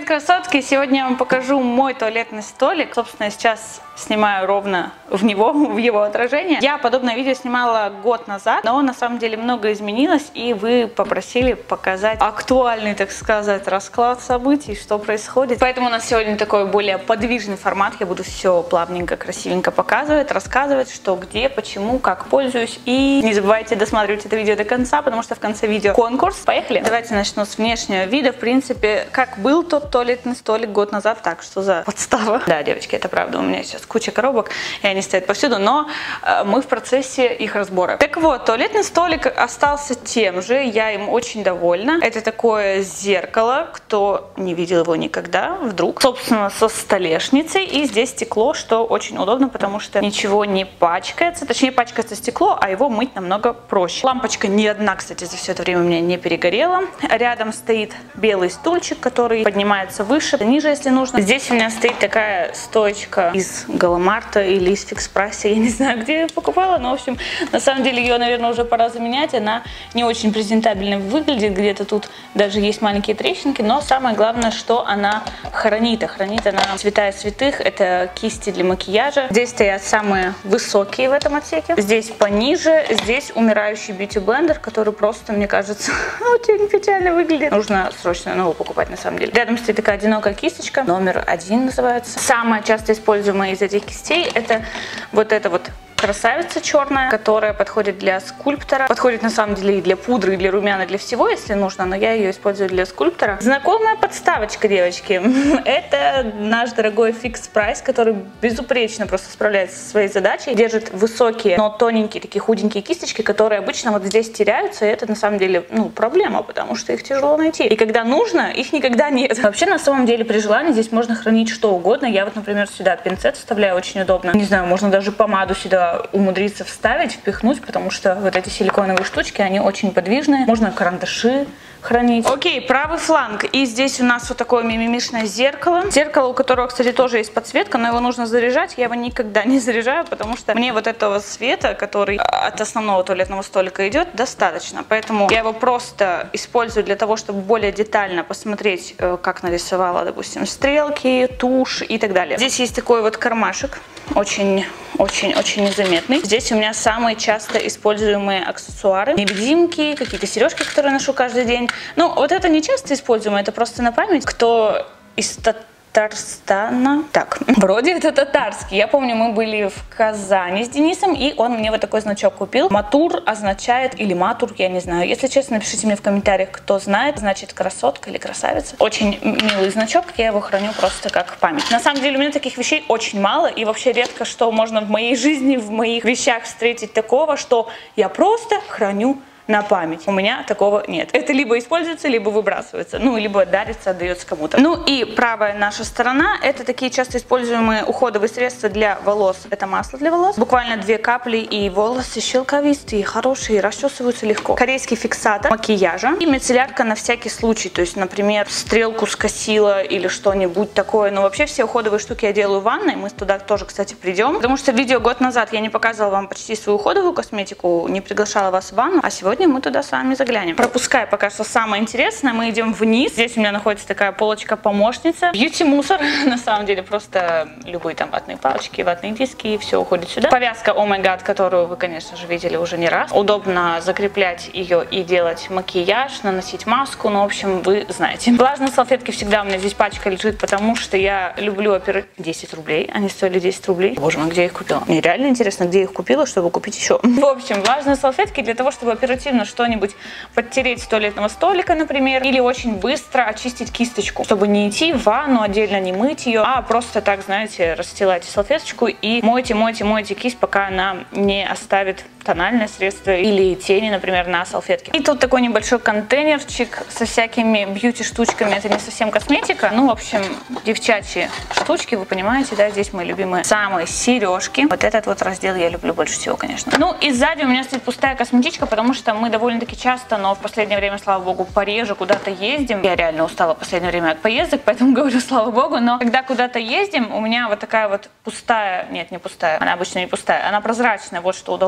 красотки! Сегодня я вам покажу мой туалетный столик. Собственно, сейчас снимаю ровно в него, в его отражение. Я подобное видео снимала год назад, но на самом деле много изменилось, и вы попросили показать актуальный, так сказать, расклад событий, что происходит. Поэтому у нас сегодня такой более подвижный формат. Я буду все плавненько, красивенько показывать, рассказывать, что, где, почему, как пользуюсь. И не забывайте досматривать это видео до конца, потому что в конце видео конкурс. Поехали! Давайте начну с внешнего вида. В принципе, как был тот туалетный столик год назад, так что за подстава. Да, девочки, это правда, у меня сейчас куча коробок, и они стоят повсюду, но мы в процессе их разбора. Так вот, туалетный столик остался тем же, я им очень довольна. Это такое зеркало, кто не видел его никогда, вдруг, собственно, со столешницей, и здесь стекло, что очень удобно, потому что ничего не пачкается, точнее, пачкается стекло, а его мыть намного проще. Лампочка ни одна, кстати, за все это время у меня не перегорела. Рядом стоит белый стульчик, который поднимается выше, ниже, если нужно. Здесь у меня стоит такая стоечка из Галамарта или из Фикс Прайса, я не знаю, где я покупала, но, в общем, на самом деле ее, наверное, уже пора заменять. Она не очень презентабельно выглядит, где-то тут даже есть маленькие трещинки, но самое главное, что она хранит. А хранит она святая святых, это кисти для макияжа. Здесь стоят самые высокие в этом отсеке. Здесь пониже, здесь умирающий бьюти-блендер, который просто, мне кажется, очень печально выглядит. Нужно срочно новую покупать, на самом деле. Рядом стоит такая одинокая кисточка, номер 1 называется. Самая часто используемая из этих кистей это вот эта вот красавица черная, которая подходит для скульптора. Подходит на самом деле и для пудры, и для румян, и для всего, если нужно, но я ее использую для скульптора. Знакомая подставочка, девочки. Это наш дорогой Fix Price, который безупречно просто справляется со своей задачей. Держит высокие, но тоненькие, такие худенькие кисточки, которые обычно вот здесь теряются, и это на самом деле, проблема, потому что их тяжело найти. И когда нужно, их никогда нет. Вообще, на самом деле, при желании здесь можно хранить что угодно. Я вот, например, сюда пинцет вставляю, очень удобно. Не знаю, можно даже помаду сюда умудриться вставить, впихнуть, потому что вот эти силиконовые штучки, они очень подвижные. Можно карандаши хранить. Окей, правый фланг. И здесь у нас вот такое мимимишное зеркало. Зеркало, у которого, кстати, тоже есть подсветка, но его нужно заряжать. Я его никогда не заряжаю, потому что мне вот этого света, который от основного туалетного столика идет, достаточно. Поэтому я его просто использую для того, чтобы более детально посмотреть, как нарисовала, допустим, стрелки, тушь и так далее. Здесь есть такой вот кармашек, очень-очень незаметный. Здесь у меня самые часто используемые аксессуары. Невидимки, какие-то сережки, которые ношу каждый день. Ну, вот это не часто используемо, это просто на память. Кто из Татарстана? Так, вроде это татарский. Я помню, мы были в Казани с Денисом, и он мне вот такой значок купил. Матур означает, или матур, я не знаю. Если честно, напишите мне в комментариях, кто знает, значит красотка или красавица. Очень милый значок, я его храню просто как память. На самом деле у меня таких вещей очень мало, и вообще редко что можно в моей жизни, в моих вещах встретить такого, что я просто храню на память. У меня такого нет. Это либо используется, либо выбрасывается. Либо дарится, отдается кому-то. И правая наша сторона, это такие часто используемые уходовые средства для волос. Это масло для волос. Буквально 2 капли, и волосы шелковистые, хорошие, расчесываются легко. Корейский фиксатор макияжа и мицеллярка на всякий случай. То есть, например, стрелку скосила или что-нибудь такое. Но вообще все уходовые штуки я делаю в ванной. Мы туда тоже, кстати, придем. Потому что видео год назад я не показывала вам почти свою уходовую косметику, не приглашала вас в ванну. А сегодня мы туда с вами заглянем. Пропуская пока что самое интересное, мы идем вниз. Здесь у меня находится такая полочка-помощница. Бьюти-мусор. На самом деле просто любые там ватные палочки, ватные диски, все уходит сюда. Повязка Oh My God, которую вы, конечно же, видели уже не раз. Удобно закреплять ее и делать макияж, наносить маску. В общем, вы знаете. Влажные салфетки всегда у меня здесь пачка лежит, потому что я люблю 10 рублей. Они стоили 10 рублей. Боже мой, где я их купила? Мне реально интересно, где я их купила, чтобы купить еще. В общем, влажные салфетки для того, чтобы оперативно что-нибудь подтереть с туалетного столика, например, или очень быстро очистить кисточку, чтобы не идти в ванну, отдельно не мыть ее, а просто так, знаете, расстилайте салфеточку и мойте кисть, пока она не оставит тональное средство или тени, например, на салфетке. И тут такой небольшой контейнерчик со всякими бьюти-штучками. Это не совсем косметика. В общем, девчачьи штучки, вы понимаете, да, здесь мои любимые самые сережки. Вот этот вот раздел я люблю больше всего, конечно. И сзади у меня стоит пустая косметичка, потому что мы довольно-таки часто, но в последнее время, слава богу, пореже куда-то ездим. Я реально устала в последнее время от поездок, поэтому говорю, слава богу. Но когда куда-то ездим, у меня вот такая вот пустая, нет, не пустая, она обычно не пустая, она прозрачная, вот что удобно, косметичка.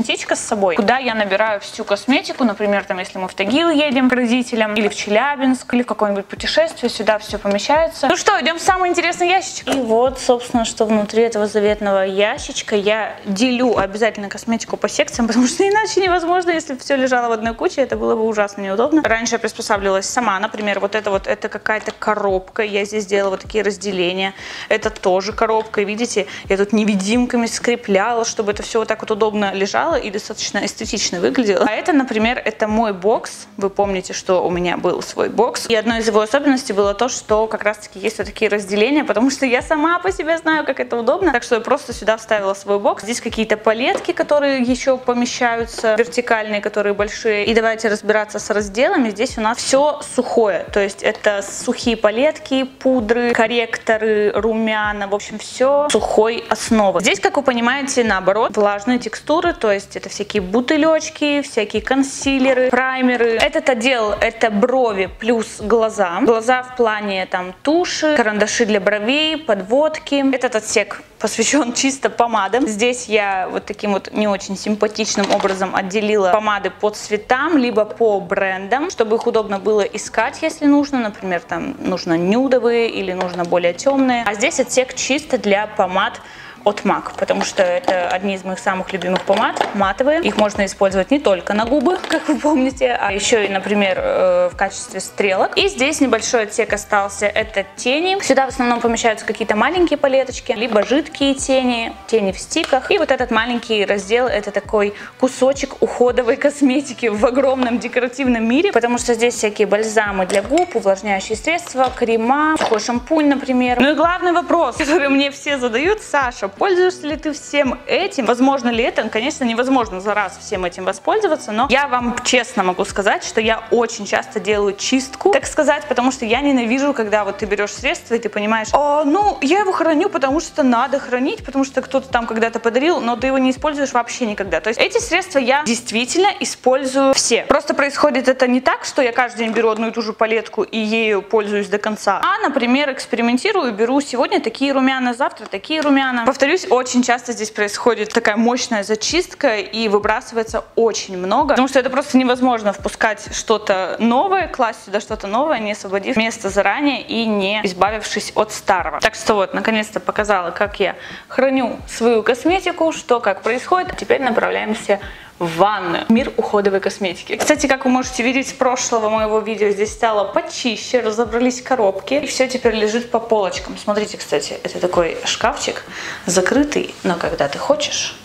косметичка с собой, куда я набираю всю косметику, например, там, если мы в Тагил едем к родителям, или в Челябинск, или в какое-нибудь путешествие, сюда все помещается. Ну что, идем в самый интересный ящичек. И вот, собственно, что внутри этого заветного ящичка. Я делю обязательно косметику по секциям, потому что иначе невозможно, если бы все лежало в одной куче, это было бы ужасно неудобно. Раньше я приспосабливалась сама, например, вот это какая-то коробка, я здесь сделала вот такие разделения, это тоже коробка, видите, я тут невидимками скрепляла, чтобы это все вот так вот удобно лежало и достаточно эстетично выглядело. А это, например, это мой бокс, вы помните, что у меня был свой бокс, и одной из его особенностей было то, что как раз-таки есть вот такие разделения, потому что я сама по себе знаю, как это удобно, так что я просто сюда вставила свой бокс. Здесь какие-то палетки, которые еще помещаются, вертикальные, которые большие. И давайте разбираться с разделами. Здесь у нас все сухое, то есть это сухие палетки, пудры, корректоры, румяна, в общем, все сухой основы. Здесь, как вы понимаете, наоборот, влажные текстуры, то есть это всякие бутылечки, всякие консилеры, праймеры. Этот отдел — это брови плюс глаза. Глаза в плане там туши, карандаши для бровей, подводки. Этот отсек посвящен чисто помадам. Здесь я вот таким вот не очень симпатичным образом отделила помады по цветам, либо по брендам, чтобы их удобно было искать, если нужно. Например, там нужно нюдовые или нужно более темные. А здесь отсек чисто для помад от MAC, потому что это одни из моих самых любимых помад, матовые. Их можно использовать не только на губы, как вы помните, а еще и, например, в качестве стрелок. И здесь небольшой отсек остался, это тени. Сюда в основном помещаются какие-то маленькие палеточки, либо жидкие тени, тени в стиках. И вот этот маленький раздел — это такой кусочек уходовой косметики в огромном декоративном мире, потому что здесь всякие бальзамы для губ, увлажняющие средства, крема, сухой шампунь, например. Ну и главный вопрос, который мне все задают: Саша, пользуешься ли ты всем этим? Возможно ли это? Конечно, невозможно за раз всем этим воспользоваться, но я вам честно могу сказать, что я очень часто делаю чистку, так сказать, потому что я ненавижу, когда вот ты берешь средство и ты понимаешь: ну, я его храню, потому что надо хранить, потому что кто-то там когда-то подарил, но ты его не используешь вообще никогда. То есть эти средства я действительно использую все. Просто происходит это не так, что я каждый день беру одну и ту же палетку и ею пользуюсь до конца, а, например, экспериментирую, беру сегодня такие румяна, завтра такие румяна. Повторюсь, очень часто здесь происходит такая мощная зачистка и выбрасывается очень много, потому что это просто невозможно впускать что-то новое, класть сюда что-то новое, не освободив место заранее и не избавившись от старого. Так что вот, наконец-то показала, как я храню свою косметику, что как происходит. А теперь направляемся в ванную. Мир уходовой косметики. Кстати, как вы можете видеть с прошлого моего видео, здесь стало почище, разобрались коробки, и все теперь лежит по полочкам. Смотрите, кстати, это такой шкафчик закрытый, но когда ты хочешь,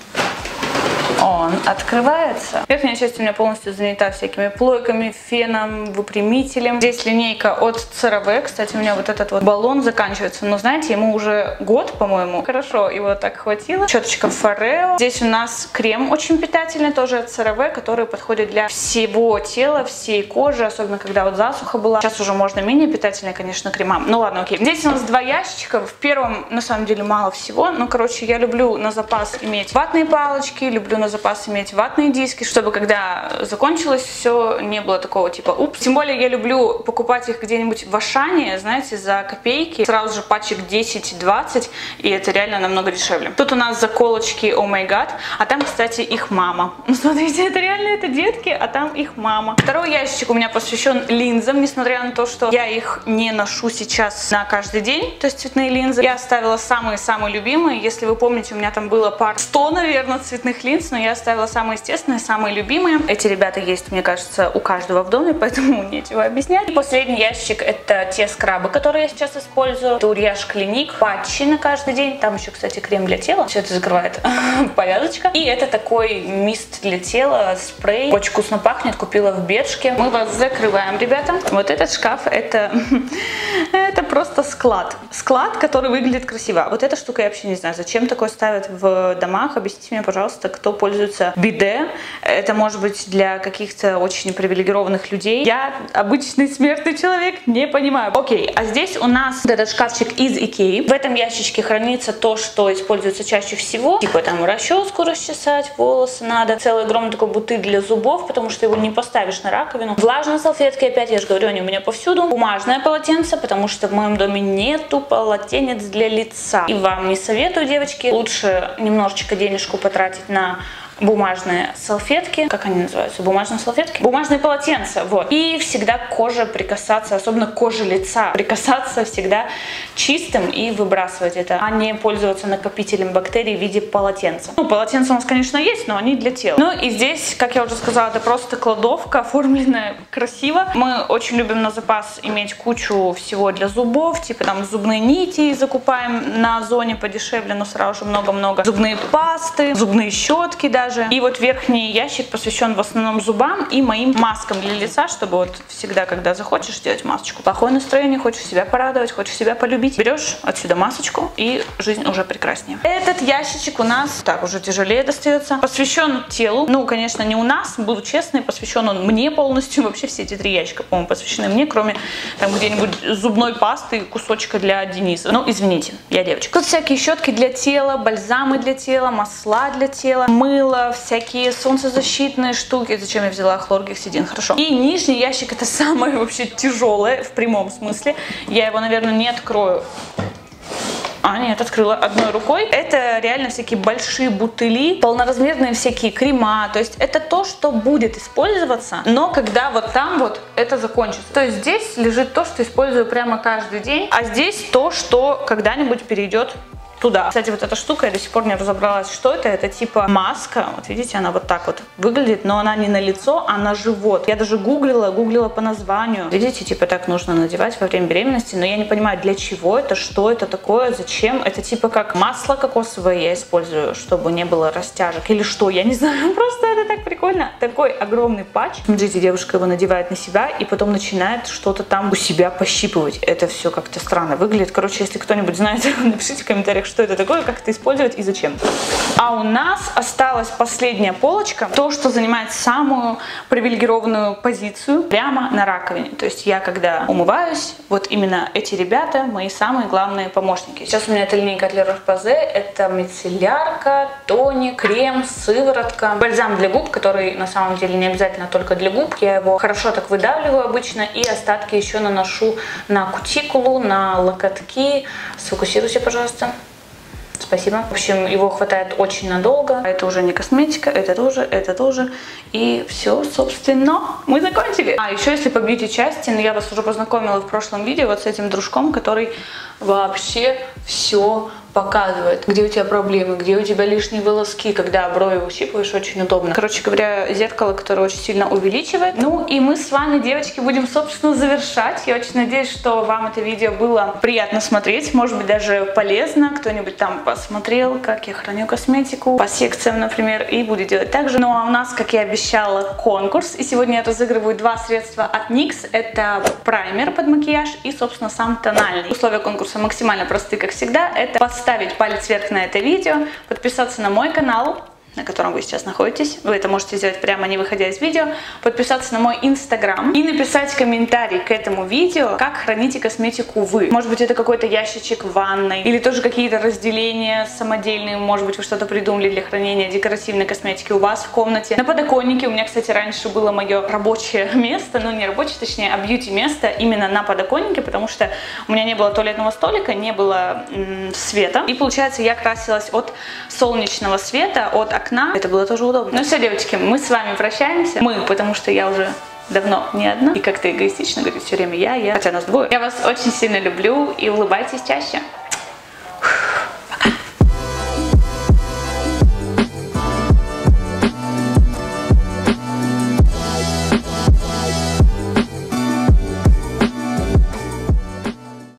он открывается. Верхняя часть у меня полностью занята всякими плойками, феном, выпрямителем. Здесь линейка от CeraVe. Кстати, у меня вот этот вот баллон заканчивается, но знаете, ему уже год, по-моему. Хорошо, его так хватило. Щеточка Foreo. Здесь у нас крем очень питательный, тоже от CeraVe, который подходит для всего тела, всей кожи, особенно когда вот засуха была. Сейчас уже можно менее питательные, конечно, крема. Ну ладно, окей. Здесь у нас два ящичка. В первом, на самом деле, мало всего. Ну, короче, я люблю на запас иметь ватные палочки, люблю на запас иметь ватные диски, чтобы когда закончилось все, не было такого типа упс. Тем более я люблю покупать их где-нибудь в Ашане, знаете, за копейки, сразу же пачек 10-20, и это реально намного дешевле. Тут у нас заколочки Oh My God, а там, кстати, их мама. Ну, смотрите, это реально это детки, а там их мама. Второй ящичек у меня посвящен линзам, несмотря на то, что я их не ношу сейчас на каждый день, то есть цветные линзы. Я оставила самые-самые любимые. Если вы помните, у меня там было пар 100, наверное, цветных линз, но я оставила самые естественные, самые любимые. Эти ребята есть, мне кажется, у каждого в доме, поэтому нечего объяснять. И последний ящик — это те скрабы, которые я сейчас использую. Это Uriage Clinique, патчи на каждый день. Там еще, кстати, крем для тела. Все это закрывает повязочка. И это такой мист для тела, спрей. Очень вкусно пахнет, купила в Бершке. Мы вас закрываем, ребята. Вот этот шкаф — это просто склад. Склад, который выглядит красиво. Вот эта штука я вообще не знаю, зачем такое ставят в домах. Объясните мне, пожалуйста, кто пользуется биде. Это может быть для каких-то очень привилегированных людей. Я, обычный смертный человек, не понимаю. Окей, а здесь у нас вот этот шкафчик из Икеи. В этом ящичке хранится то, что используется чаще всего. Типа там расческу расчесать, волосы надо. Целый огромный такой бутыль для зубов, потому что его не поставишь на раковину. Влажные салфетки, опять я же говорю, они у меня повсюду. Бумажное полотенце, потому что в моем доме нету полотенец для лица. И вам не советую, девочки, лучше немножечко денежку потратить на бумажные салфетки. Как они называются? Бумажные салфетки? Бумажные полотенца, вот. И всегда к коже прикасаться, особенно к коже лица, прикасаться всегда чистым и выбрасывать это, а не пользоваться накопителем бактерий в виде полотенца. Ну, полотенца у нас, конечно, есть, но они для тела. Ну и здесь, как я уже сказала, это просто кладовка, оформленная красиво. Мы очень любим на запас иметь кучу всего для зубов, типа там зубные нити закупаем на Озоне подешевле, но сразу же много-много. Зубные пасты, зубные щетки даже. И вот верхний ящик посвящен в основном зубам и моим маскам для лица, чтобы вот всегда, когда захочешь сделать масочку, плохое настроение, хочешь себя порадовать, хочешь себя полюбить, берешь отсюда масочку, и жизнь уже прекраснее. Этот ящичек у нас так уже тяжелее достается. Посвящен телу. Ну, конечно, не у нас, буду честной, посвящен он мне полностью. Вообще все эти 3 ящика, по-моему, посвящены мне, кроме там где-нибудь зубной пасты и кусочка для Дениса. Ну, извините, я девочка. Тут всякие щетки для тела, бальзамы для тела, масла для тела, мыло, всякие солнцезащитные штуки. Зачем я взяла хлоргексидин? Хорошо. И нижний ящик — это самое вообще тяжелое в прямом смысле. Я его, наверное, не открою. А, нет, открыла одной рукой. Это реально всякие большие бутыли, полноразмерные всякие крема. То есть это то, что будет использоваться, но когда вот там вот это закончится. То есть здесь лежит то, что использую прямо каждый день, а здесь то, что когда-нибудь перейдет туда. Кстати, вот эта штука, я до сих пор не разобралась, что это. Это типа маска. Вот видите, она вот так вот выглядит, но она не на лицо, а на живот. Я даже гуглила по названию. Видите, типа так нужно надевать во время беременности, но я не понимаю, для чего это, что это такое, зачем. Это типа как масло кокосовое я использую, чтобы не было растяжек или что, я не знаю. Просто это так прикольно. Такой огромный патч. Смотрите, девушка его надевает на себя и потом начинает что-то там у себя пощипывать. Это все как-то странно выглядит. Короче, если кто-нибудь знает, напишите в комментариях, что это такое, как это использовать и зачем. А у нас осталась последняя полочка, то, что занимает самую привилегированную позицию прямо на раковине. То есть я, когда умываюсь, вот именно эти ребята мои самые главные помощники. Сейчас у меня эта линейка от Le Roche-Posay, это мицеллярка, тоник, крем, сыворотка, бальзам для губ, который на самом деле не обязательно только для губ. Я его хорошо так выдавливаю обычно и остатки еще наношу на кутикулу, на локотки. Сфокусируйся, пожалуйста. Спасибо. В общем, его хватает очень надолго. Это уже не косметика, это тоже. И все, собственно, мы закончили. А еще если по бьюти-части, но я вас уже познакомила в прошлом видео вот с этим дружком, который вообще все показывает, где у тебя проблемы, где у тебя лишние волоски, когда брови выщипываешь, очень удобно. Короче говоря, зеркало, которое очень сильно увеличивает. Ну и мы с вами, девочки, будем, собственно, завершать. Я очень надеюсь, что вам это видео было приятно смотреть, может быть, даже полезно. Кто-нибудь там посмотрел, как я храню косметику по секциям, например, и будет делать так же. Ну а у нас, как я обещала, конкурс. И сегодня я разыгрываю 2 средства от NYX. Это праймер под макияж и, собственно, сам тональный. Условия конкурса максимально простые, как всегда. Это поставить палец вверх на это видео, подписаться на мой канал, на котором вы сейчас находитесь. Вы это можете сделать прямо не выходя из видео. Подписаться на мой инстаграм и написать комментарий к этому видео, как храните косметику вы. Может быть, это какой-то ящичек в ванной, или тоже какие-то разделения самодельные. Может быть, вы что-то придумали для хранения декоративной косметики у вас в комнате. На подоконнике у меня, кстати, раньше было мое рабочее место, ну не рабочее, точнее, а бьюти-место именно на подоконнике, потому что у меня не было туалетного столика, не было света. И получается, я красилась от солнечного света, от окна. Это было тоже удобно. Ну все, девочки, мы с вами прощаемся. Мы, потому что я уже давно не одна. И как-то эгоистично говорить все время я. Хотя нас двое. Я вас очень сильно люблю и улыбайтесь чаще.